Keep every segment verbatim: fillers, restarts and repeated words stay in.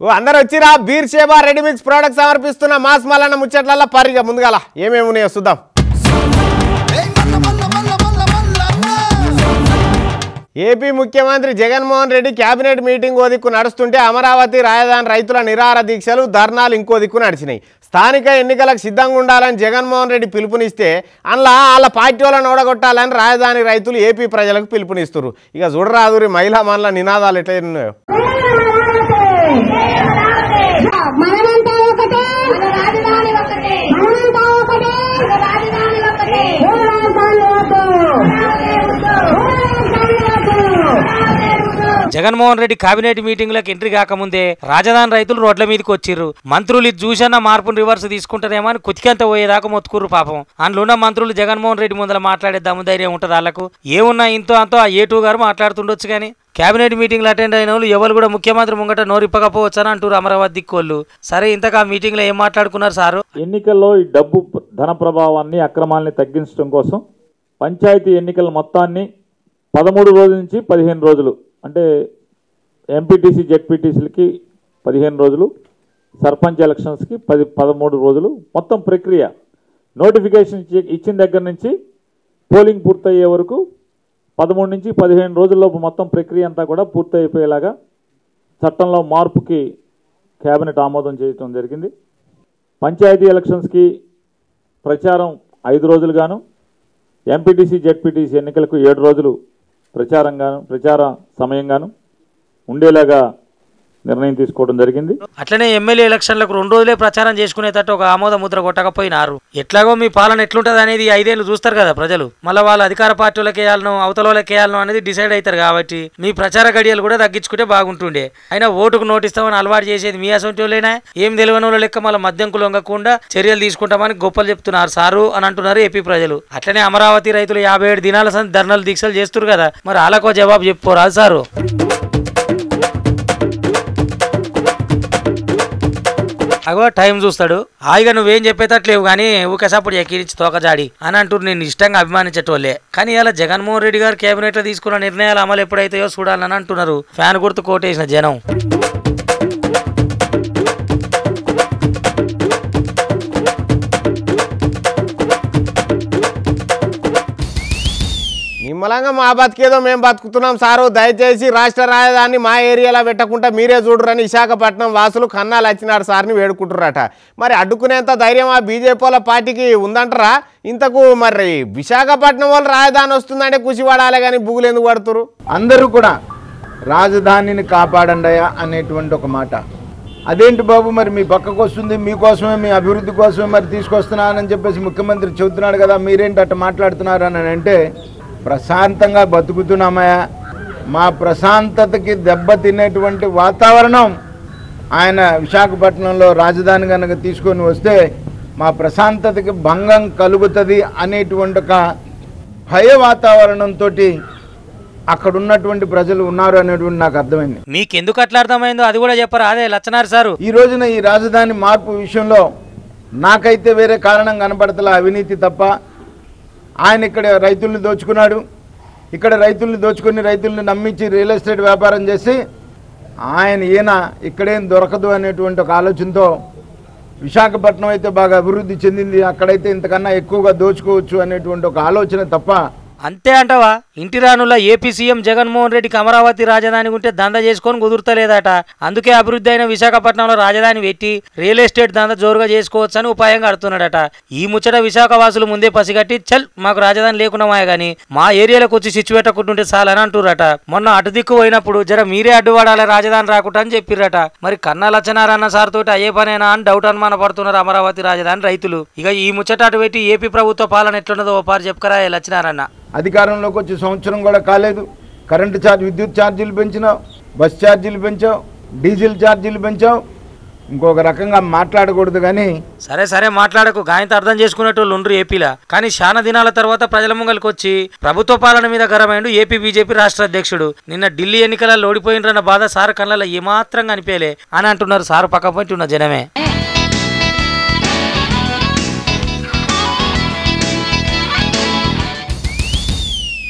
అందరూ వచ్చిరా Beersheba readymix products సమర్పిస్తున్న మాస్ మల్లన్న ముచ్చట్లల్ల పరిగా ముందుగాల ఏమేమి ఉన్నాయో చూద్దాం. ఏపీ ముఖ్యమంత్రి జగన్మోహన్ రెడ్డి కేబినెట్ మీటింగ్ ఓ దిక్కు నడుస్తుంటే అమరావతి రాజధాని రైతుల నిరాహార దీక్షలు ధర్నాలు ఇంకో దిక్కు నడిచినాయి. స్థానిక ఎన్నికలకు సిద్ధంగా ఉండాలని జగన్మోహన్ రెడ్డి పిలుపునిస్తే అందులో వాళ్ళ పార్టీ వాళ్ళని ఓడగొట్టాలని రాజధాని రైతులు ఏపీ ప్రజలకు పిలుపునిస్తారు. ఇక చూడరాదురి మహిళా మనల నినాదాలు ఎట్లా ఉన్నాయో. జగన్మోహన్ రెడ్డి కేబినెట్ మీటింగ్లకు ఎంట్రీ కాకముందే రాజధాని రైతులు రోడ్ల మీదకి వచ్చిర్రు. మంత్రులు ఇది చూసన్న మార్పును రివర్స్ తీసుకుంటారేమో అని కుతికంత పోయేదాకా మొత్తుకుర్రు. పాపం అందులో ఉన్న మంత్రులు జగన్మోహన్ రెడ్డి ముందర మాట్లాడేద్దాము ధైర్యం ఉంటుంది వాళ్ళకు. ఏమున్నా ఇంతో అంతో ఆ ఏటూ గారు మాట్లాడుతుండొచ్చు కానీ కేబినెట్ మీటింగ్లు అటెండ్ అయిన వాళ్ళు ఎవరు కూడా ముఖ్యమంత్రి ముంగట నోరిప్పకపోవచ్చు అని అంటారు అమరావతి దిక్కోళ్ళు. సరే ఇంతకు ఆ మీటింగ్ లో ఏం మాట్లాడుకున్నారు సారు? ఎన్నికల్లో ఈ డబ్బు ధన ప్రభావాన్ని అక్రమాలని తగ్గించడం కోసం పంచాయతీ ఎన్నికల మొత్తాన్ని పదమూడు రోజుల నుంచి పదిహేను రోజులు అంటే ఎంపీటీసీ జెడ్పీటీసీలకి పదిహేను రోజులు, సర్పంచ్ ఎలక్షన్స్కి పది పదమూడు రోజులు మొత్తం ప్రక్రియ నోటిఫికేషన్ ఇచ్చిన దగ్గర నుంచి పోలింగ్ పూర్తయ్యే వరకు పదమూడు నుంచి పదిహేను రోజుల్లోపు మొత్తం ప్రక్రియ అంతా కూడా పూర్తయిపోయేలాగా చట్టంలో మార్పుకి కేబినెట్ ఆమోదం చేయడం జరిగింది. పంచాయతీ ఎలక్షన్స్కి ప్రచారం ఐదు రోజులుగాను, ఎంపీటీసీ జెడ్పీటీసీ ఎన్నికలకు ఏడు రోజులు ప్రచారంగాను ప్రచార సమయంగాను ఉండేలాగా నిర్ణయం తీసుకోవడం జరిగింది. అట్లనే ఎమ్మెల్యే ఎలక్షన్లకు రెండు రోజులే ప్రచారం చేసుకునేటట్టు ఒక ఆమోద ముద్ర కొట్టకపోయినారు. ఎట్లాగో మీ పాలన ఎట్లుంటది అనేది ఐదేళ్లు చూస్తారు కదా ప్రజలు. మళ్ళీ వాళ్ళ అధికార పార్టీలకు వేయాలను అవతలకి వేయాలను అనేది డిసైడ్ అవుతారు. కాబట్టి మీ ప్రచార గడియలు కూడా తగ్గించుకుంటే బాగుంటుండే. అయినా ఓటుకు నోటిస్తామని అలవాటు చేసేది మీ అసొంటి వాళ్ళైనా ఏం తెలియని వాళ్ళ లెక్క మళ్ళీ మద్యంకు లొంగకుండా చర్యలు తీసుకుంటామని గొప్పలు చెప్తున్నారు సారు అని అంటున్నారు ఏపీ ప్రజలు. అట్లనే అమరావతి రైతులు యాభై ఏడు దినాల సంది ధర్నాలు దీక్షలు చేస్తున్నారు కదా, మరి వాళ్ళకో జవాబు చెప్పుకోరాదు సారు? అగో టైం చూస్తాడు, హాయిగా నువ్వేం చెప్పేటట్లేవు కానీ ఊకే సప్పుడు ఎక్కిరించి తోకజాడి అని అంటూ నేను ఇష్టంగా అభిమానించేటోళ్ళే. కానీ ఇలా జగన్మోహన్ రెడ్డి గారు కేబినెట్ లో తీసుకున్న నిర్ణయాలు అమలు ఎప్పుడైతాయో చూడాలని అంటున్నారు ఫ్యాన్ గుర్తు కోటేసిన జనం. నిమ్మలంగా మా బతికేదో మేము బతుకుతున్నాం సారు, దయచేసి రాష్ట్ర రాజధాని మా ఏరియాలో పెట్టకుండా మీరే చూడరని విశాఖపట్నం వాసులు కన్నాలు వచ్చినారు సార్ని వేడుకుంటున్నారట. మరి అడ్డుకునేంత ధైర్యం ఆ బీజేపీ వాళ్ళ పార్టీకి ఉందంటారా? ఇంతకు మరి విశాఖపట్నం వాళ్ళు రాజధాని వస్తుందంటే కుషి పడాలి కానీ బుగులు ఎందుకు పడుతురు? అందరూ కూడా రాజధానిని కాపాడండియా అనేటువంటి ఒక మాట. అదేంటి బాబు మరి మీ పక్కకు వస్తుంది, మీకోసమే మీ అభివృద్ధి కోసమే మరి తీసుకొస్తున్నానని చెప్పేసి ముఖ్యమంత్రి చెబుతున్నాడు కదా, మీరేంటి అట్లా మాట్లాడుతున్నారు అని అంటే ప్రశాంతంగా బతుకుతున్నామయ్యా. మా ప్రశాంతతకి దెబ్బతినేటువంటి వాతావరణం ఆయన విశాఖపట్నంలో రాజధాని కనుక తీసుకొని వస్తే మా ప్రశాంతతకి భంగం కలుగుతుంది అనేటువంటి ఒక భయ వాతావరణంతో అక్కడ ఉన్నటువంటి ప్రజలు ఉన్నారు అనేటువంటి నాకు అర్థమైంది. మీకు ఎందుకు అట్లా అర్థమైందో అది కూడా చెప్పరా? అదే లచ్చనార్ సారు, ఈ రోజున ఈ రాజధాని మార్పు విషయంలో నాకైతే వేరే కారణం కనపడతల, అవినీతి తప్ప. ఆయన ఇక్కడ రైతుల్ని దోచుకున్నాడు, ఇక్కడ రైతుల్ని దోచుకుని రైతుల్ని నమ్మించి రియల్ ఎస్టేట్ వ్యాపారం చేసి ఆయన ఈయన ఇక్కడేం దొరకదు అనేటువంటి ఒక ఆలోచనతో విశాఖపట్నం అయితే బాగా అభివృద్ధి చెందింది, అక్కడైతే ఇంతకన్నా ఎక్కువగా దోచుకోవచ్చు అనేటువంటి ఒక ఆలోచన తప్ప. అంతే అంటావా? ఇంటి రానుల ఏపీ సీఎం జగన్మోహన్ రెడ్డికి అమరావతి రాజధాని ఉంటే దందా చేసుకొని కుదురుతలేదట. అందుకే అభివృద్ధి అయిన విశాఖపట్నంలో రాజధాని పెట్టి రియల్ ఎస్టేట్ దందా జోరుగా చేసుకోవచ్చని ఉపాయం కడుతున్నాడట. ఈ ముచ్చట విశాఖ వాసులు ముందే పసిగట్టి చల్ మాకు రాజధాని లేకున్నామాయ గానీ మా ఏరియాలోకి వచ్చి సిచ్చు పెట్టకుంటుంటే చాలని అంటుర్రట. మొన్న అటు దిక్కు పోయినప్పుడు జర మీరే అడ్డుపడాలి రాజధాని రాకుండా అని చెప్పిర్రట. మరి కన్నా లచ్చనారన్న సార్ తోటి అయ్యే పనేనా అని డౌట్ అనుమాన పడుతున్నారు అమరావతి రాజధాని రైతులు. ఇక ఈ ముచ్చట అటు పెట్టి ఏపీ ప్రభుత్వ పాలన ఎట్లున్నదో ఓ పారు చెప్పుకరా లచ్చనారన్న. అధికారంలోకి వచ్చి సంవత్సరం కూడా కాలేదు, కరెంటు ఛార్జ్ విద్యుత్ ఛార్జీలు పెంచినావు, బస్ ఛార్జీలు పెంచావు, డీజిల్ ఛార్జీలు పెంచావు. ఇంకొక రకంగా మాట్లాడకూడదు కానీ సరే సరే మాట్లాడకు, గాయంత అర్థం చేసుకునేటోళ్ళు ఉండ్రు ఏపీలా. కానీ చాలా దినాల తర్వాత ప్రజల ముంగలికి వచ్చి ప్రభుత్వ పాలన మీద గరమైండు ఏపీ బీజేపీ రాష్ట్ర అధ్యక్షుడు. నిన్న ఢిల్లీ ఎన్నికలలో ఓడిపోయినరన్న బాధ సార్ కళ్ళలో ఏమాత్రం కనిపించలే అని అంటున్నారు సారు పక్క పోయి ఉన్న జనమే.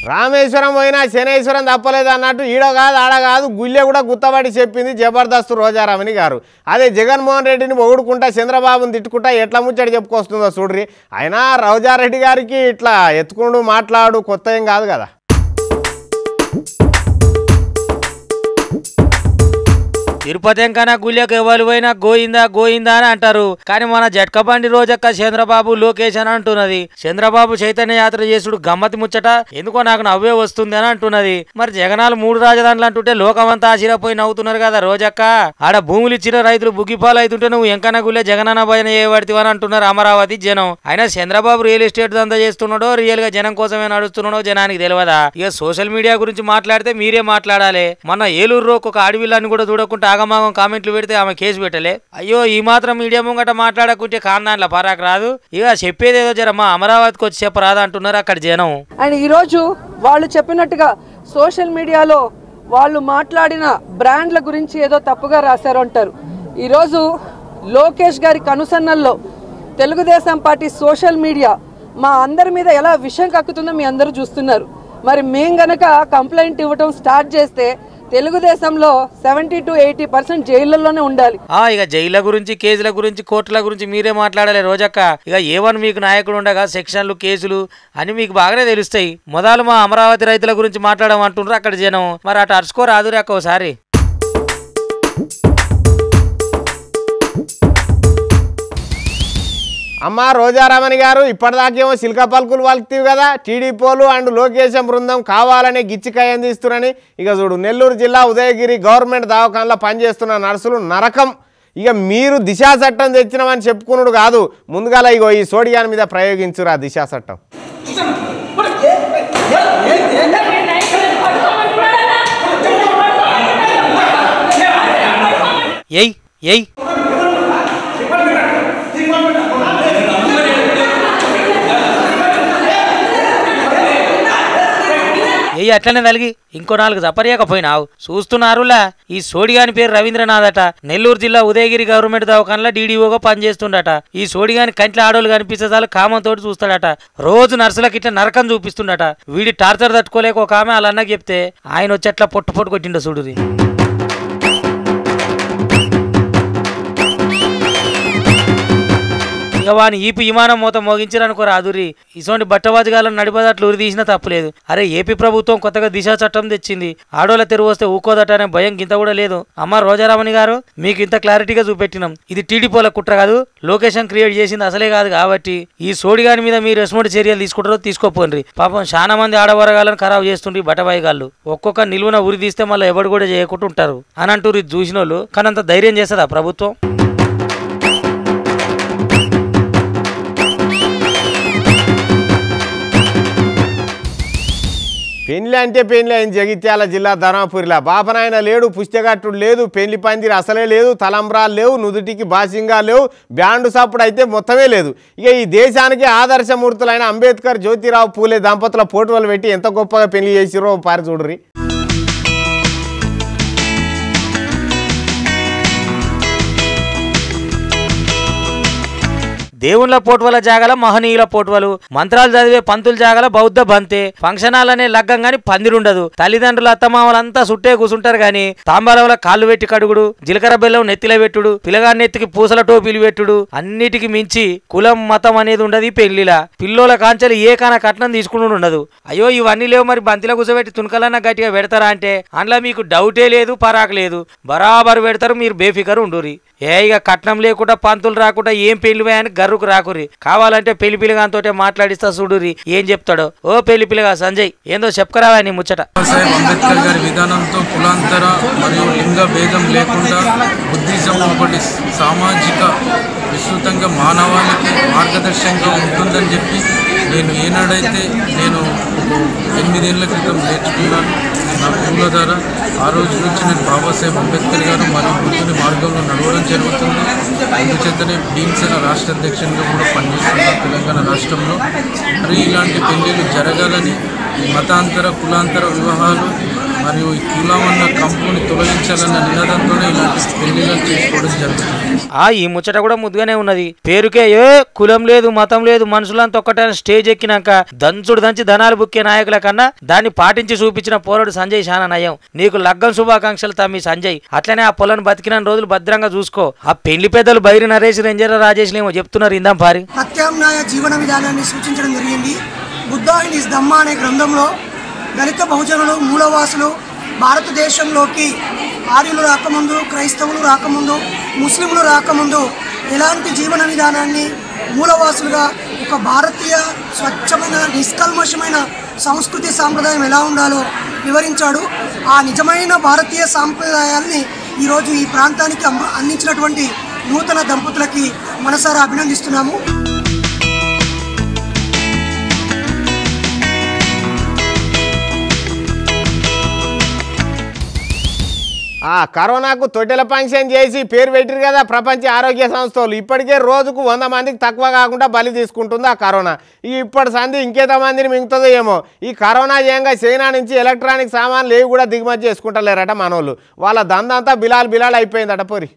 రామేశ్వరం పోయినా శనేశ్వరం తప్పలేదు అన్నట్టు ఈడ కాదు ఆడ కాదు గుళ్ళె కూడా గుత్తబడి చెప్పింది జబర్దస్త్ రోజారామని గారు. అదే జగన్మోహన్ రెడ్డిని పొగుడుకుంటా చంద్రబాబుని తిట్టుకుంటా ఎట్లా ముచ్చడి చెప్పుకొస్తుందో చూడ్రి. అయినా రోజారెడ్డి గారికి ఇట్లా ఎత్తుకుంటూ మాట్లాడు కొత్త ఏం కాదు కదా. తిరుపతి ఎంకన్నా గుళ్ళకి ఎవరు పోయినా గోయిందా గోయిందా అని అంటారు. కానీ మన జట్కబండి రోజక్క చంద్రబాబు లోకేష్ అని అంటున్నది. చంద్రబాబు చైతన్య యాత్ర చేసుడు గమ్మతి ముచ్చట ఎందుకో నాకు నవ్వే వస్తుంది అని అంటున్నది. మరి జగనాలు మూడు రాజధానులు అంటుంటే లోకమంతా ఆశీరపోయి నవ్వుతున్నారు కదా రోజక్క. ఆడ భూములు ఇచ్చిన రైతులు బుగ్గిపాలు అవుతుంటే నువ్వు ఎంకన్నా గుళ్ళే జగనన్న భయన చేయబడితివని అని అంటున్నారు అమరావతి జనం. అయినా చంద్రబాబు రియల్ ఎస్టేట్ దందా చేస్తున్నాడో రియల్ గా జనం కోసమే నడుస్తున్నాడో జనానికి తెలియదా. ఇక సోషల్ మీడియా గురించి మాట్లాడితే మీరే మాట్లాడాలి. మొన్న ఏలూరులో ఒక అడవిలాన్ని కూడా చూడకుండా ఆగమాగం కామెంట్లు పెడితే ఆమె కేసు పెట్టలే. అయ్యో ఈ మాత్రం మీడియా ముంగట మాట్లాడకుంటే కాందాన్ల పరాకు రాదు. ఇక చెప్పేది ఏదో జరమ్మా అమరావతికి వచ్చి చెప్పరాదు అంటున్నారు అక్కడ జనం. అండ్ ఈ రోజు వాళ్ళు చెప్పినట్టుగా సోషల్ మీడియాలో వాళ్ళు మాట్లాడిన బ్రాండ్ల గురించి ఏదో తప్పుగా రాశారు అంటారు. ఈరోజు లోకేష్ గారి కనుసన్నల్లో తెలుగుదేశం పార్టీ సోషల్ మీడియా మా అందరి మీద ఎలా విషం కక్కుతుందో మీ అందరూ చూస్తున్నారు. మరి మేం గనక కంప్లైంట్ ఇవ్వటం స్టార్ట్ చేస్తే తెలుగుదేశంలో సెవెంటీ టు ఎయిటీ పర్సెంట్ జైళ్లలోనే ఉండాలి. ఇక జైళ్ల గురించి కేసుల గురించి కోర్టుల గురించి మీరే మాట్లాడాలి రోజక్క. ఇక ఏవన్ మీకు నాయకుడు ఉండగా సెక్షన్లు కేసులు అని మీకు బాగానే తెలుస్తాయి. మొదలు మా అమరావతి రైతుల గురించి మాట్లాడమంటున్నారు అక్కడ జనం. మరి అటు అరుచుకోరు ఆదురాక ఒకసారి. అమ్మ రోజారామని గారు ఇప్పటిదాకేమో సిల్క పలుకులు పలుకుతీవి కదా. టీడీపోలు అండ్ లోకేశం బృందం కావాలనే గిచ్చికాయ అందిస్తున్నారని ఇక చూడు నెల్లూరు జిల్లా ఉదయగిరి గవర్నమెంట్ దవాఖానలో పనిచేస్తున్న నర్సులు నరకం. ఇక మీరు దిశా చట్టం తెచ్చినామని చెప్పుకున్నాడు కాదు, ముందుగా ఇగో ఈ సోడియాన్ మీద ప్రయోగించురా దిశా చట్టం. ఏయ్ ఏయ్ ఏ అట్లనే తలిగి ఇంకో నాలుగు చప్పరియకపోయినావు చూస్తున్నారులా. ఈ సోడిగాని పేరు రవీంద్రనాథ్ అట. నెల్లూరు జిల్లా ఉదయగిరి గవర్నమెంట్ దవాఖానలో డీడీఓగా పనిచేస్తుండట. ఈ సోడిగాని కంట్ల ఆడోళ్ళు కనిపిస్తే చాలు కామంతో చూస్తాడట. రోజు నర్సులకు ఇట్లా నరకం చూపిస్తుండట. వీడి టార్చర్ తట్టుకోలేక ఒక ఆమె వాళ్ళ అన్నకి చెప్తే ఆయన వచ్చి అట్లా పొట్టు పొట్టు కొట్టిండో చూడుది. ఇక వాని ఈపి విమానం మూత మోగించారనుకో రాదురి. ఇటువంటి బట్టబాజుగాలను నడిపదట్లు ఉరి తీసినా తప్పులేదు. అరే ఏపీ ప్రభుత్వం కొత్తగా దిశా చట్టం తెచ్చింది. ఆడోళ్ళ తెరువు వస్తే ఊకోదట అనే భయం గింత కూడా లేదు. అమ్మ రోజారామని గారు మీకు ఇంత క్లారిటీగా చూపెట్టినాం. ఇది టీడీపోల కుట్ర కాదు, లొకేషన్ క్రియేట్ చేసింది అసలే కాదు. కాబట్టి ఈ సోడిగాని మీద మీరు ఎటువంటి చర్యలు తీసుకుంటారో తీసుకోపోండి. పాపం చాలా మంది ఆడవరగాలను ఖరాబు చేస్తుండ్రి బట్టబాయిగాళ్ళు. ఒక్కొక్క నిలువున ఉరి తీస్తే మళ్ళీ ఎవడు కూడా చేయకుండా ఉంటారు అని అంటూరు. ఇది చూసిన వాళ్ళు కానీ అంత ధైర్యం చేస్తుందా ప్రభుత్వం? పెళ్లి అంటే పెళ్లి అయింది జగిత్యాల జిల్లా ధర్మపురిలా. బాపనాయన లేడు, పుస్తకట్టుడు లేదు, పెళ్లి పందిరి అసలే లేదు, తలంబ్రాలు లేవు, నుదుటికి బాసింగా లేవు, బ్యాండు సప్పుడు అయితే మొత్తమే లేదు. ఇక ఈ దేశానికి ఆదర్శమూర్తులైన అంబేద్కర్ జ్యోతిరావు పూలే దంపతుల ఫోటోలు పెట్టి ఎంత గొప్పగా పెళ్లి చేసిరో పారి చూడరి. దేవుళ్ళ పోటువల జాగల మహనీయుల పోటువలు, మంత్రాలు చదివే పంతుల జాగల బౌద్ధ బంతే, ఫంక్షన్ హాల్ అనే లగ్గం గాని పందిరుండదు. తల్లిదండ్రులు అత్తమామలంతా సుట్టే కూసుంటారు గాని తాంబాలంలో కాళ్ళు పెట్టి కడుగుడు, జీలకర్ర బెల్లం నెత్తిలో పెట్టుడు, పిల్లగాన్ని నెత్తికి పూసల టోపీలు పెట్టుడు, అన్నిటికి మించి కులం మతం అనేది ఉండదు పెళ్లిలా. పిల్లోల కాంచెలు ఏ కాన కట్నం తీసుకుని ఉండదు. అయ్యో ఇవన్నీ లేవు మరి బంతిలో కూర్చోబెట్టి తునకలన్నా గట్టిగా పెడతారా అంటే అందులో మీకు డౌటే లేదు, పరాకు లేదు, బరాబరు పెడతారు. మీరు బేఫికర్ ఉండురి. ఏ ఇక కట్నం లేకుండా పంతులు రాకుండా ఏం పెళ్లి అని గర్రుకు రాకురి. కావాలంటే పెళ్లి పిల్లగాంతో మాట్లాడిస్తా చూడురి ఏం చెప్తాడో. ఓ పెళ్లి పిల్లగా సంజయ్ ఏందో చెప్పకరావా నీ ముచ్చట. అంబేద్కర్ గారి విధానంతో కులాంతర మరియు లింగ భేదం లేకుండా బుద్ధిజం ఒకటి సామాజిక విస్తృతంగా మానవాళికి మార్గదర్శకంగా ఉంటుందని చెప్పి నేను ఏనాడైతే నేను ఎనిమిదేళ్ల క్రితం నేర్చుకున్నాను నా గురువుల ద్వారా. ఆ రోజు నుంచి నేను బాబాసాహెబ్ అంబేద్కర్ గారు మరియు బుద్ధుని మార్గంలో నడవడం జరుగుతుంది. అందుచేతనే భీమసేన రాష్ట్ర అధ్యక్షునిగా కూడా పనిచేస్తున్నాను తెలంగాణ రాష్ట్రంలో. మరి ఇలాంటి పెళ్లిళ్ళు జరగాలని మతాంతర కులాంతర వివాహాలు మరియు ఈ కులం అన్న కంపుని తొలగించాలన్న నినాదంతోనే ఇలాంటి పెళ్లిళ్ళు చేసుకోవడం జరుగుతుంది. ఆ ఈ ముచ్చట కూడా ముద్దుగానే ఉన్నది. పేరుకే ఏ కులం లేదు మతం లేదు మనుషులంతా ఒక్కటైన స్టేజ్ ఎక్కినాక దంచుడు దంచి ధనాలు బుక్కే నాయకుల కన్నా దాన్ని పాటించి చూపించిన పోరాడు సంజయ్ శానా నయం. నీకు లగ్గం శుభాకాంక్షలు తమ్మి సంజయ్. అట్లనే ఆ పొలను బతికిన రోజులు భద్రంగా చూసుకో. ఆ పెళ్లి పెద్దలు బైరి నరేష్ రంజర రాజేష్ ఏమో చెప్తున్నారు ఇందాం పారి. ప్రత్యామ్నాయ జీవన విధానాన్ని సూచించడం జరిగింది. బుద్ధ ఇన్ హిస్ ధమ్మ అనే గ్రంథంలో దళిత బహుజనులు మూలవాసులు భారతదేశంలోకి ఆర్యులు రాకముందు, క్రైస్తవులు రాకముందు, ముస్లింలు రాకముందు ఎలాంటి జీవన విధానాన్ని మూలవాసులుగా ఒక భారతీయ స్వచ్ఛమైన నిష్కల్మషమైన సంస్కృతి సాంప్రదాయం ఎలా ఉండాలో వివరించాడు. ఆ నిజమైన భారతీయ సాంప్రదాయాల్ని ఈరోజు ఈ ప్రాంతానికి అందించినటువంటి నూతన దంపతులకి మనసారా అభినందిస్తున్నాము. ఆ కరోనాకు తొట్టెల ఫంక్షన్ చేసి పేరు పెట్టిరు కదా ప్రపంచ ఆరోగ్య సంస్థలు. ఇప్పటికే రోజుకు వంద మందికి తక్కువ కాకుండా బలి తీసుకుంటుంది ఆ కరోనా. ఈ ఇప్పటి సంధి ఇంకేత మందిని మింగుతుందో ఏమో. ఈ కరోనా చేయంగా చైనా నుంచి ఎలక్ట్రానిక్ సామాన్లు ఏవి కూడా దిగుమతి చేసుకుంటలేరట మనోళ్ళు. వాళ్ళ దందంతా బిలాల్ బిలాల్ అయిపోయిందట పోరి.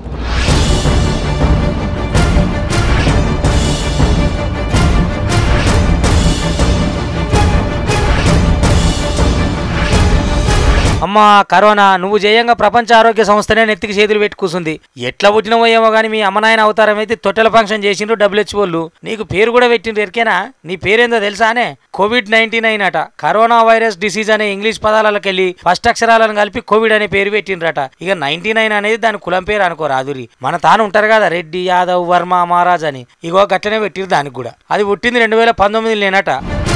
అమ్మా కరోనా నువ్వు చేయంగా ప్రపంచ ఆరోగ్య సంస్థనే నెత్తికి చేతులు పెట్టి కూసుంది. ఎట్లా పుట్టినవో ఏమో కానీ మీ అమ్మనాయన అవతారం అయితే తొట్టెల ఫంక్షన్ చేసిండ్రు డబ్ల్యూహెచ్ఓలు. నీకు పేరు కూడా పెట్టిండ్రు ఎరికేనా? నీ పేరేందో తెలుసానే? కోవిడ్ నైన్టీన్ అయినట. కరోనా వైరస్ డిసీజ్ అనే ఇంగ్లీష్ పదాలకు వెళ్ళి ఫస్ట్ అక్షరాలను కలిపి కోవిడ్ అనే పేరు పెట్టిండ్రట. ఇక నైన్టీ నైన్ అనేది దాని కులం పేరు అనుకో రాదురి. మన తాను ఉంటారు కదా రెడ్డి యాదవ్ వర్మ మహారాజ్ అని, ఇగో గట్లనే పెట్టిరు దానికి కూడా. అది పుట్టింది రెండు వేల పంతొమ్మిది లేనట.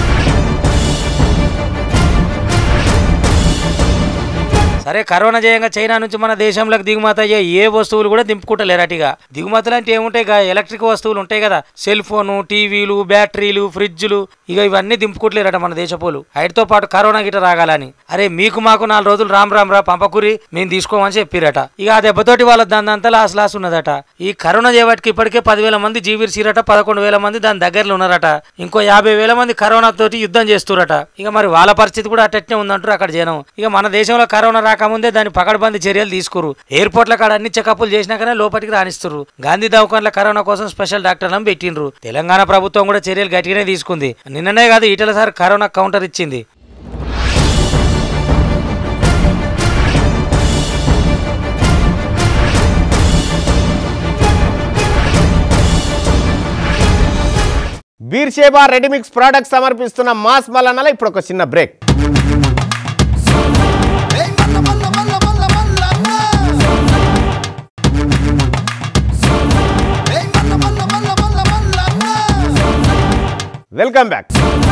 సరే కరోనా చేయంగా చైనా నుంచి మన దేశంలోకి దిగుమతి అయ్యే ఏ వస్తువులు కూడా దింపుకుంటలేరటిగా. దిగుమతులు అంటే ఏముంటాయి? ఎలక్ట్రిక్ వస్తువులు ఉంటాయి కదా, సెల్ ఫోను, టీవీలు, బ్యాటరీలు, ఫ్రిడ్జ్లు, ఇక ఇవన్నీ దింపుకుంటలేరట మన దేశపోలు. వాటితో పాటు కరోనా గిట రాగాలని. అరే మీకు మాకు నాలుగు రోజులు రామ్ రామ్ రా పంపకూరి మేము తీసుకోమని చెప్పిరట. ఇక ఆ దెబ్బతోటి వాళ్ళ దాని అంతా లాస్ లాస్ ఉన్నదట. ఈ కరోనా చేయబట్టికి ఇప్పటికే పదివేల మంది జీవిరిసిరట, పదకొండు వేల మంది దాని దగ్గరలో ఉన్నారట. ఇంకో యాభై వేల మంది కరోనా తోటి యుద్ధం చేస్తురట. ఇక మరి వాళ్ళ పరిస్థితి కూడా అట్టనే ఉందంటారు అక్కడ జనం. ఇక మన దేశంలో కరోనా రాకముందే దాని పకడ్బందీ చర్యలు తీసుకురు. ఎయిర్పోర్ట్ల కాడ అన్ని చెకప్లు చేసినాకనే లోపలికి రాణిస్తున్నారు. గాంధీ దవాఖాన్ల కరోనా కోసం స్పెషల్ డాక్టర్లను పెట్టిండ్రు. తెలంగాణ ప్రభుత్వం కూడా చర్యలు గట్టిగానే తీసుకుంది. నిన్ననే కాదు ఈటల సార్ కరోనా కౌంటర్ ఇచ్చింది. బీర్షేబా రెడీమిక్స్ ప్రొడక్ట్స్ సమర్పిస్తున్న మాస్ మల్లన్నల ఇప్పుడు ఒక చిన్న బ్రేక్. Welcome back.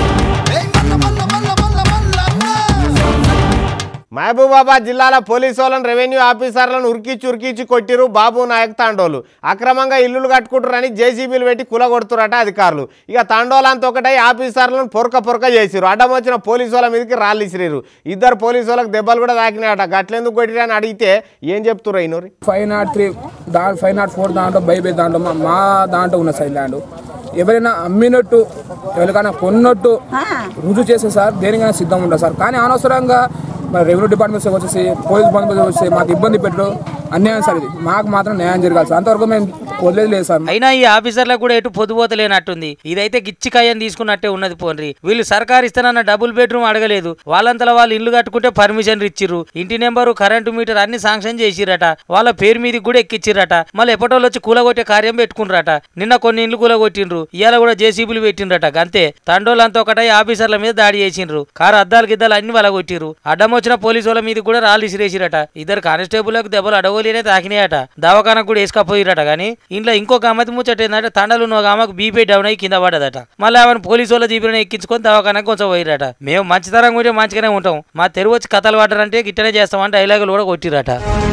మహబూబాబాద్ జిల్లాలో పోలీసు వాళ్ళని రెవెన్యూ ఆఫీసర్లను ఉరికిచ్చి ఉరికిచ్చి కొట్టిరు బాబు నాయక్ తాండోలు. అక్రమంగా ఇల్లులు కట్టుకుంటారని జేసీబీలు పెట్టి కులగొడుతురట అధికారులు. ఇక తాండోలంతా ఒకటై ఆఫీసర్లను పొరక పొరక చేసిరు. అడ్డం వచ్చిన పోలీసు వాళ్ళ మీదకి రాళ్ళు ఇసిరిరు. ఇద్దరు పోలీసు వాళ్ళకి దెబ్బలు కూడా తాకినాయట. గట్లెందుకు కొట్టిరని అడిగితే ఏం చెప్తున్నారు అయినోరి? ఫైవ్ నాట్ త్రీ దా ఫైవ్ నాట్ ఫోర్ దాంట్లో బైబే దాంట్లో మా దాంట్లో ఉన్న సైడ్ ల్యాండ్ ఎవరైనా అమ్మినట్టు ఎవరికైనా కొన్నట్టు రుజువు చేస్తే సార్ దేనికైనా సిద్ధం ఉంటుంది సార్. కానీ అనవసరంగా మరి రెవెన్యూ డిపార్ట్మెంట్స్ వచ్చేసి పోలీస్ డిపార్ట్మెంట్ వచ్చి మాకు ఇబ్బంది పెట్టడం అన్యాయం సార్. ఇది మాకు మాత్రం న్యాయం జరగాలి సార్. అంతవరకు మేము వదిలేదు లేదు సార్. అయినా ఈ ఆఫీసర్లకు కూడా ఎటు పొద్దుపోతలేనట్టుంది. ఇదైతే గిచ్చికాయని తీసుకున్నట్టే ఉన్నది. పోన్రి వీళ్ళు సర్కారు ఇస్తానన్న డబుల్ బెడ్రూమ్ అడగలేదు. వాళ్ళంతలో వాళ్ళు ఇల్లు కట్టుకుంటే పర్మిషన్ ఇచ్చిర్రు. ఇంటి నెంబరు కరెంటు మీటర్ అన్ని శాంక్షన్ చేసిరట. వాళ్ళ పేరు మీదకి కూడా ఎక్కిచ్చిరట. మళ్ళీ ఎప్పటోళ్ళు వచ్చి కూలగొట్టే కార్యం పెట్టుకున్నారట. నిన్న కొన్ని ఇండ్లు కూలగొట్టిండ్రు. ఇవాళ కూడా జేసీబీలు పెట్టిండ్రట. అంతే తండోళ్ళంతా ఒకటై ఆఫీసర్ల మీద దాడి చేసిండ్రు. కారు అద్దాలు గిద్దాలు అన్ని వలగొట్టిర్రు. అడ్డం వచ్చిన పోలీసు వాళ్ళ మీద కూడా రాళ్ళు ఇసిరేసిరట. ఇద్దరు కానిస్టేబుల్లకు దెబ్బలు అడగోలేనే తాకినాయట. దవాఖానకు కూడా వేసుకపోయిరట. కానీ ఇంట్లో ఇంకొక అమ్మతి ముచ్చట ఏంటంటే తండలు ఒక ఆమెకు బీపీ డౌన్ అయ్యి కింద పడ్డదట. మళ్ళీ ఆమెను పోలీసు వాళ్ళ జీబీలను ఎక్కించుకొని దవాఖానకు కొంచెం పోయిరట. మేము మంచితరం ఉంటే మంచిగానే ఉంటాం, మా తెరువు వచ్చి కథలు పడ్డారంటే గిట్టనే చేస్తామంటే డైలాగులు కూడా కొట్టిరట.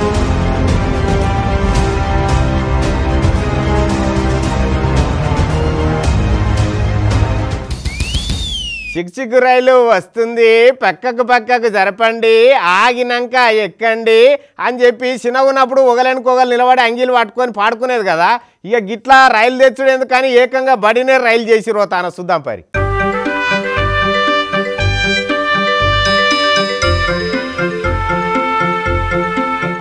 చిక్చిక్కు రైలు వస్తుంది, పక్కకు పక్కకు జరపండి, ఆగినాక ఎక్కండి అని చెప్పి చిన్నగున్నప్పుడు ఒకలనుకోగలు నిలబడి అంగీలు పట్టుకొని పాడుకునేది కదా. ఇక గిట్లా రైలు తెచ్చుడు ఎందుకని ఏకంగా బడినే రైలు చేసిరో తాను చూద్దాం పరి.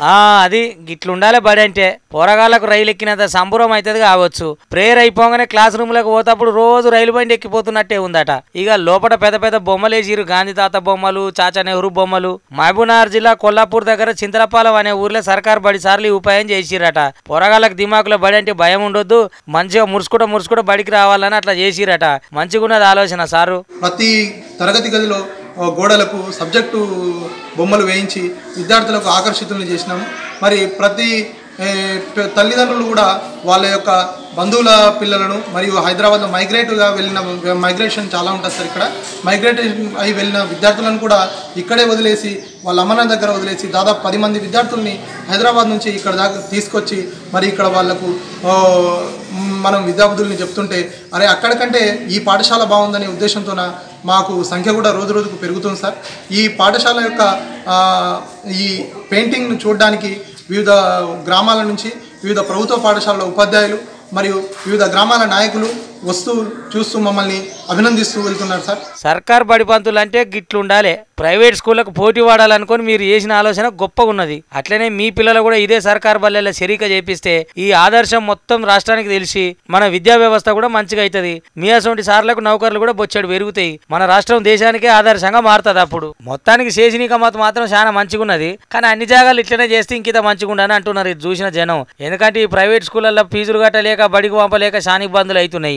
ఆ అది గిట్లుండాలి బడి అంటే పోరగాళ్లకు రైలు ఎక్కినంత సంబరం అవుతుంది కావచ్చు. ప్రేయర్ అయిపోగానే క్లాస్ రూమ్ లకు పోతప్పుడు రోజు రైలు బండి ఎక్కిపోతున్నట్టే ఉందట. ఇక లోపల పెద్ద పెద్ద బొమ్మలు వేసిరు, గాంధీ తాత బొమ్మలు, చాచా నెహ్రూ బొమ్మలు. మహబూబ్నగర్ జిల్లా కొల్లాపూర్ దగ్గర చింతలపాలెం అనే ఊర్లో సర్కార్ బడి సార్లు ఈ ఉపాయం చేసిరట. పోరగాళ్లకు దిమాకులో బడి అంటే భయం ఉండొద్దు, మంచిగా మురుసుకుంటూ మురుసుకుంటూ బడికి రావాలని అట్లా చేసిరట. మంచిగా ఉన్నది ఆలోచన సారు. ప్రతి తరగతి గదిలో గోడలకు సబ్జెక్టు బొమ్మలు వేయించి విద్యార్థులకు ఆకర్షితులను చేసినాము. మరి ప్రతి తల్లిదండ్రులు కూడా వాళ్ళ యొక్క బంధువుల పిల్లలను మరియు హైదరాబాద్లో మైగ్రేట్గా వెళ్ళిన మైగ్రేషన్ చాలా ఉంటుంది సార్. ఇక్కడ మైగ్రేట్ అయి వెళ్ళిన విద్యార్థులను కూడా ఇక్కడే వదిలేసి వాళ్ళ అమ్మనాన్న దగ్గర వదిలేసి దాదాపు పది మంది విద్యార్థుల్ని హైదరాబాద్ నుంచి ఇక్కడ దాకా తీసుకొచ్చి మరి ఇక్కడ వాళ్లకు మనం విద్యాబుద్ధుల్ని చెప్తుంటే అరే అక్కడికంటే ఈ పాఠశాల బాగుందనే ఉద్దేశంతోన మాకు సంఖ్య కూడా రోజు రోజుకు పెరుగుతుంది సార్. ఈ పాఠశాల యొక్క ఈ పెయింటింగ్ను చూడడానికి వివిధ గ్రామాల నుంచి వివిధ ప్రభుత్వ పాఠశాలల ఉపాధ్యాయులు మరియు వివిధ గ్రామాల నాయకులు వస్తూ చూస్తూ మమ్మల్ని అభినందిస్తూ వెళ్తున్నారు సార్. సర్కార్ బడి పంతులు అంటే గిట్లుండాలి, ప్రైవేట్ స్కూళ్ళకు పోటీ వాడాలనుకొని మీరు చేసిన ఆలోచన గొప్పగా ఉన్నది. అట్లనే మీ పిల్లలు కూడా ఇదే సర్కార్ బల్లెల శరీక చేపిస్తే ఈ ఆదర్శం మొత్తం రాష్ట్రానికి తెలిసి మన విద్యా వ్యవస్థ కూడా మంచిగా అవుతుంది. మీ అసొంటి సార్లకు నౌకర్లు కూడా బొచ్చాడు పెరుగుతాయి. మన రాష్ట్రం దేశానికే ఆదర్శంగా మారుతుంది. అప్పుడు మొత్తానికి శేషినిక మత మాత్రం చాలా మంచిగా ఉన్నది. కానీ అన్ని జాగాలు ఇట్లనే చేస్తే ఇంకిత మంచిగా ఉండని అంటున్నారు ఇది చూసిన జనం. ఎందుకంటే ఈ ప్రైవేట్ స్కూళ్ళల్లో ఫీజులు కట్టలేక బడికి పంపలేక చాలా ఇబ్బందులు అవుతున్నాయి.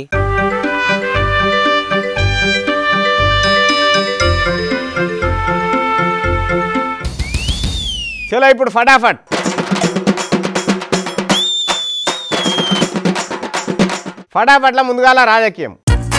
చలో ఇప్పుడు ఫటాఫట్ ఫటాఫట్ల ముందుగాల రాజకీయం.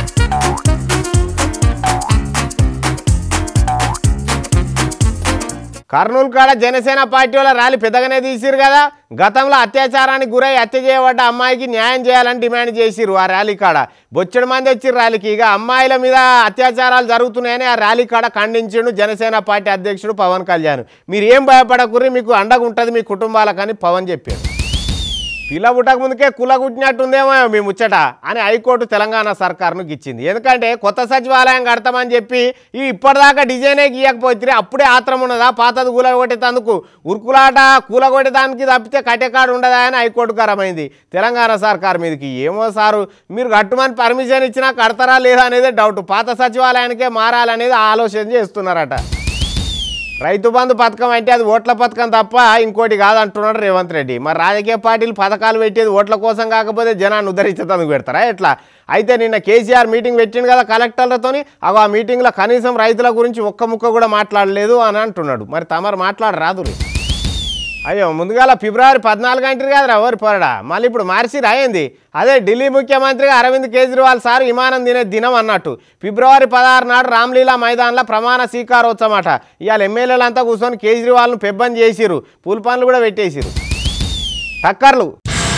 కర్నూలు కాడ జనసేన పార్టీ వాళ్ళ ర్యాలీ పెద్దగానే తీసిరు కదా. గతంలో అత్యాచారానికి గురై హత్య చేయబడ్డ అమ్మాయికి న్యాయం చేయాలని డిమాండ్ చేసిరు. ఆ ర్యాలీ కాడ బొచ్చడి మంది వచ్చిరు ర్యాలీకి. ఇక అమ్మాయిల మీద అత్యాచారాలు జరుగుతున్నాయని ఆ ర్యాలీ కాడ ఖండించిండు జనసేన పార్టీ అధ్యక్షుడు పవన్ కళ్యాణ్. మీరు ఏం భయపడకుర్రి, మీకు అండగా ఉంటుంది మీ కుటుంబాలకని పవన్ చెప్పాడు. పిల్ల పుట్టక ముందుకే కుల కుట్టినట్టుందేమో మీ ముచ్చట అని హైకోర్టు తెలంగాణ సర్కారును గిచ్చింది. ఎందుకంటే కొత్త సచివాలయం కడతామని చెప్పి ఈ ఇప్పటిదాకా డిజైనే గీయకపోతే అప్పుడే ఆత్రం ఉన్నదా పాతది కూల కొట్టేందుకు? ఉరుకులాట కూల కొట్టేదానికి తప్పితే కట్టెకాడు ఉండదా అని హైకోర్టు కరమైంది తెలంగాణ సర్కారు మీదకి. ఏమో సారు, మీరు కట్టుమని పర్మిషన్ ఇచ్చినా కడతారా లేదా అనేది డౌట్. పాత సచివాలయానికే మారాలనేది ఆలోచన చేస్తున్నారట. రైతు బంధు పథకం అంటే అది ఓట్ల పథకం తప్ప ఇంకోటి కాదంటున్నాడు రేవంత్ రెడ్డి. మరి రాజకీయ పార్టీలు పథకాలు పెట్టేది ఓట్ల కోసం కాకపోతే జనాన్ని ఉద్ధరించేందుకు పెడతారా ఎట్లా? అయితే నిన్న కేసీఆర్ మీటింగ్ పెట్టిండు కదా కలెక్టర్లతోని. అవి ఆ మీటింగ్లో కనీసం రైతుల గురించి ఒక్క ముక్క కూడా మాట్లాడలేదు అని అంటున్నాడు. మరి తమరు మాట్లాడరాదు. అయ్యో ముందుగాల ఫిబ్రవరి పద్నాలుగు అంటారు కదరా ఎవరి పొరడా, మళ్ళీ ఇప్పుడు మార్చి రాయింది. అదే ఢిల్లీ ముఖ్యమంత్రిగా అరవింద్ కేజ్రీవాల్ సార్ విమానం తినే దినం అన్నట్టు. ఫిబ్రవరి పదహారు నాడు రామ్లీలా మైదాన్లో ప్రమాణ స్వీకారోత్సవం అట. ఇవాళ ఎమ్మెల్యేలంతా కూర్చొని కేజ్రీవాల్ను పెబ్బని చేసిరు, పూల పనులు కూడా పెట్టేసిరు. టక్కర్లు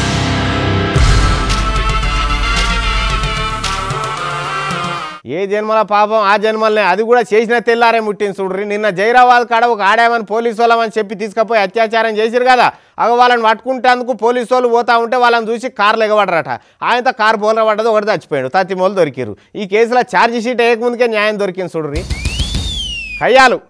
ఏ జన్మల పాపం ఆ జన్మలనే, అది కూడా చేసిన తెల్లారే ముట్టింది చూడ్రి. నిన్న జైరాబాద్ కాడ ఒక ఆడామని పోలీసు వాళ్ళమని చెప్పి తీసుకుపోయి అత్యాచారం చేసిరు కదా. అగ వాళ్ళని పట్టుకుంటేందుకు పోలీసు వాళ్ళు పోతా ఉంటే వాళ్ళని చూసి కార్లు ఎగబడరట. ఆయనతో కారు బోలర పడ్డది, ఒకటి చచ్చిపోయాడు. తత్తిమూలు దొరికిరు. ఈ కేసులో ఛార్జ్ షీట్ వేయకముందుకే న్యాయం దొరికింది చూడ్రి. కయ్యాలు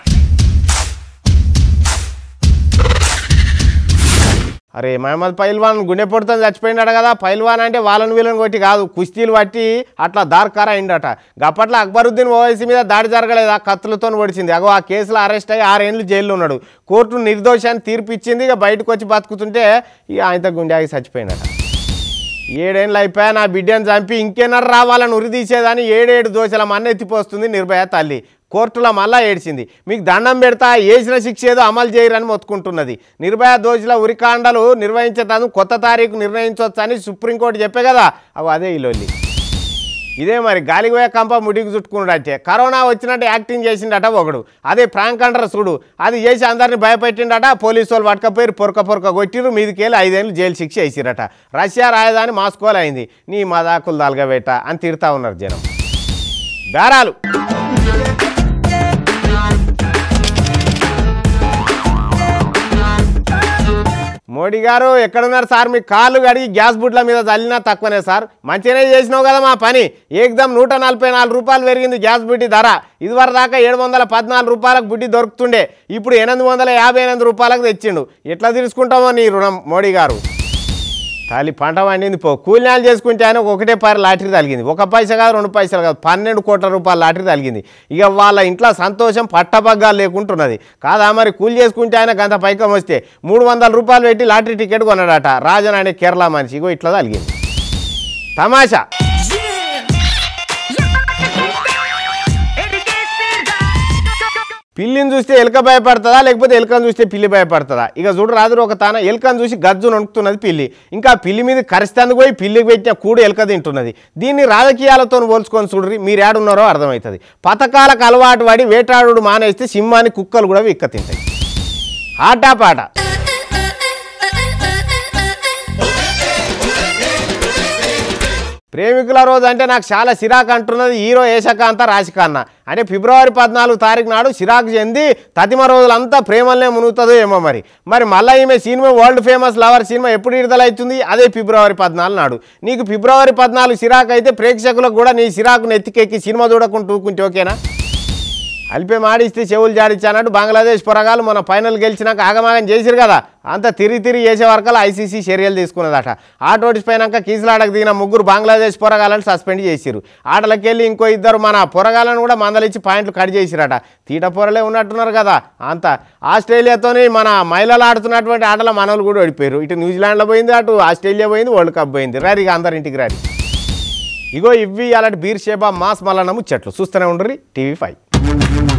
అరే మహమ్మద్ పైల్వాన్ గుండె పొడుతుంది చచ్చిపోయినాడు కదా. పైల్వాన్ అంటే వాళ్ళని వీళ్ళని కొట్టి కాదు, కుస్తీలు పట్టి అట్లా దార్కారా అయిండట. గప్పట్లో అక్బరుద్దీన్ ఓవైసీ మీద దాడి జరగలేదు, ఆ కత్తులతో ఒడిచింది. అగో ఆ కేసులో అరెస్ట్ అయ్యి ఆరేళ్ళు జైల్లో ఉన్నాడు. కోర్టు నిర్దోషాన్ని తీర్పు ఇచ్చింది. ఇక బయటకు వచ్చి బతుకుతుంటే ఇక ఆయనతో గుండె ఆగి చచ్చిపోయినట. ఏడేళ్ళు అయిపోయా నా బిడ్డను చంపి ఇంకెన్నర రావాలని ఉరి తీసేదని ఏడేడు దోషల మన్న ఎత్తిపోస్తుంది నిర్భయ తల్లి. కోర్టులో మళ్ళా ఏడ్చింది. మీకు దండం పెడతా, వేసిన శిక్ష ఏదో అమలు చేయరని మొత్తుకుంటున్నది. నిర్భయ దోషుల ఉరికాండలు నిర్వహించేందుకు కొత్త తారీఖు నిర్ణయించవచ్చని సుప్రీంకోర్టు చెప్పే కదా. అవి అదే ఇల్లు ఇదే మరి గాలికి పోయే కంప ముడికి చుట్టుకున్నాడంటే. కరోనా వచ్చినట్టు యాక్టింగ్ చేసిండట ఒకడు. అదే ప్రాంక్ అంటారు చూడు, అది చేసి అందరిని భయపెట్టిండట. పోలీసు వాళ్ళు పట్టుకపోయి పొరక పొరక కొట్టిరు. మీదికెళ్ళి ఐదేళ్ళు జైలు శిక్ష వేసిరట. రష్యా రాజధాని మాస్కోలో అయింది. నీ మదాకులు దాల్గబెట్ట అని తిడతా ఉన్నారు జనం. బేరాలు మోడీ గారు ఎక్కడున్నారు సార్? మీ కాళ్ళు కడిగి గ్యాస్ బుడ్ల మీద చల్లినా తక్కువనే సార్. మంచిగానే చేసినావు కదా మా పని. ఏకదం నూట నలభై నాలుగు రూపాయలు పెరిగింది గ్యాస్ బుడ్డి ధర. ఇదివరకు దాకా ఏడు వందల పద్నాలుగు రూపాయలకు బుడ్డి దొరుకుతుండే, ఇప్పుడు ఎనిమిది వందల యాభై ఎనిమిది రూపాయలకు తెచ్చిండు. ఎట్లా తీసుకుంటామో నీ రుణం మోడీ గారు. తల్లి పంట పండింది పో. కూలినాలు చేసుకుంటే ఆయన ఒకటే పారి లాటరీ తగిలింది. ఒక పైసా కాదు, రెండు పైసలు కాదు, పన్నెండు కోట్ల రూపాయల లాటరీ తగిలింది. ఇక వాళ్ళ ఇంట్లో సంతోషం పట్టబగ్గాలు లేకుంటున్నది కాదా మరి. కూలి చేసుకుంటే ఆయన గంత పైకం వస్తే మూడు వందల రూపాయలు పెట్టి లాటరీ టికెట్ కొన్నాడట రాజన్ అనే కేరళ మనిషి. ఇగో ఇట్లా తగిలింది తమాషా. పిల్లిని చూస్తే ఎలుక భయపడుతుందా, లేకపోతే ఎలుకను చూస్తే పిల్లి భయపడుతుందా? ఇక చూడు రాదు ఒక తాన ఎలుకను చూసి గజ్జు నొనుకుతున్నది పిల్లి. ఇంకా పిల్లి మీద కరిస్తానికి పోయి పిల్లికి పెట్టిన కూడు ఎలుక తింటున్నది. దీన్ని రాజకీయాలతో పోల్చుకొని చూడ్రి, మీరు ఏడున్నారో అర్థమవుతుంది. పథకాలకు అలవాటు పడి వేటాడు మానేస్తే సింహాన్ని కుక్కలు కూడా విక్క తింటాయి. ఆటా పాట. ప్రేమికుల రోజు అంటే నాకు చాలా సిరాకు అంటున్నది హీరో ఏషకాంత రాశికాన్న. అంటే ఫిబ్రవరి పద్నాలుగు తారీఖు నాడు సిరాకు చెంది తదిమ రోజులంతా ప్రేమలనే మునుగుతుందో ఏమో మరి. మరి మళ్ళీ ఈమె cinema World Famous Lover cinema ఎప్పుడు విడుదలవుతుంది? అదే ఫిబ్రవరి పద్నాలుగు నాడు. నీకు ఫిబ్రవరి పద్నాలుగు సిరాకు అయితే ప్రేక్షకులకు కూడా నీ సిరాకును ఎత్తికెక్కి సినిమా చూడకుండా ఊకుంటే ఓకేనా? అల్పే మాడిస్తే చెవులు జాడిచ్చానట్టు బంగ్లాదేశ్ పొరగాలు మన ఫైనల్ గెలిచినాక ఆగమాగం చేసిరు కదా, అంత తిరిగి తిరిగి చేసే వరకలు ఐసీసీ చర్యలు తీసుకున్నదట. ఆట ఓడిపోయినాక కీసులాడకు దిగిన ముగ్గురు బంగ్లాదేశ్ పొరగాలను సస్పెండ్ చేసిరు. ఆటలకెళ్ళి ఇంకో ఇద్దరు మన పొరగాలను కూడా మందలిచ్చి పాయింట్లు కట్ చేసిరట. తీట పొరలే ఉన్నట్టున్నారు కదా అంత. ఆస్ట్రేలియాతోని మన మహిళలు ఆడుతున్నటువంటి ఆటల మనోళ్ళు కూడా ఓడిపోయారు. ఇటు న్యూజిలాండ్లో పోయింది, అటు ఆస్ట్రేలియా పోయింది, వరల్డ్ కప్ పోయింది. రారి ఇక అందరింటికి రారి. ఇగో ఇవి అలాంటి బీర్ షేబా మాస్ మల్లన్న ముచ్చట్లు. చూస్తూనే ఉండరు టీవీ ఫైవ్.